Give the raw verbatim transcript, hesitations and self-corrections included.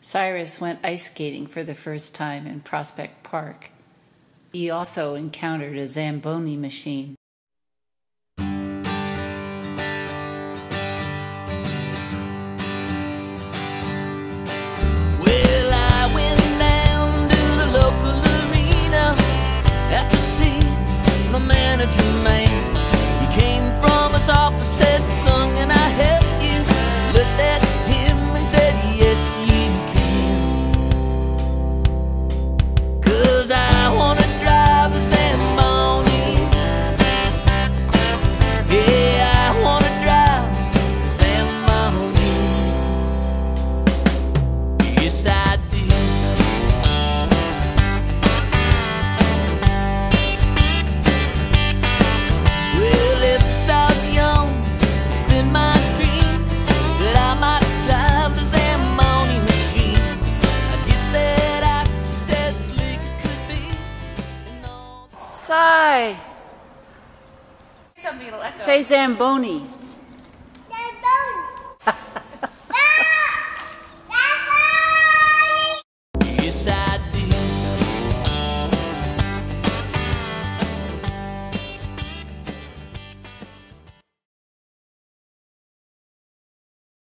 Cyrus went ice skating for the first time in Prospect Park. He also encountered a Zamboni machine. Say, Something, Alexa. say Zamboni.